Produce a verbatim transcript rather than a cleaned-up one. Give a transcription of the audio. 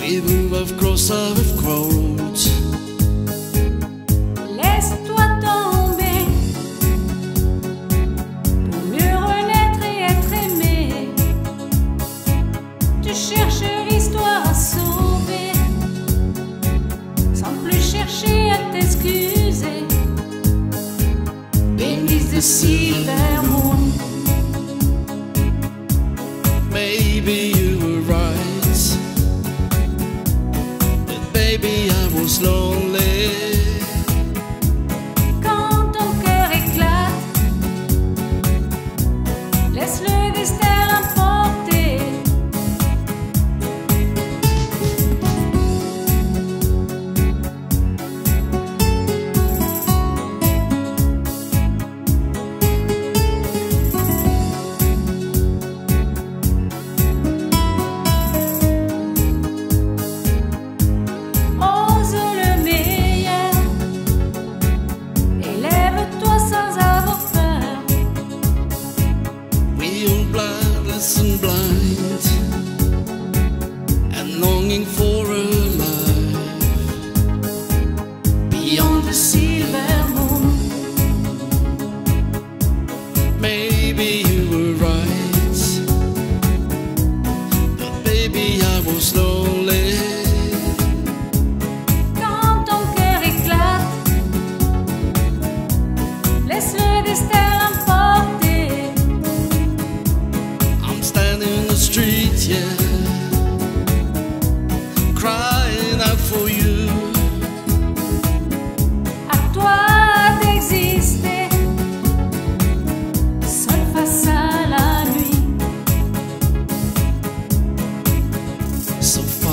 even of course I've grown. Laisse-toi tomber pour mieux renaître et être aimé. Tu cherches l'histoire à sauver sans plus chercher à t'excuser. Beneath the silver moon, Maybe you were right, but baby I was lonely. quand ton cœur éclate, laisse le destin l'emporter. Ose le meilleur, élève-toi sans avoir peur. We all bloodless and blind, and longing for a life beyond the sea. Silver moon, Maybe you were right, but baby I was lonely. quand ton cœur éclate, laisse le destin l'emporter. I'm standing in the street, yeah, crying out for you. À toi d'exister, seul face à la nuit. So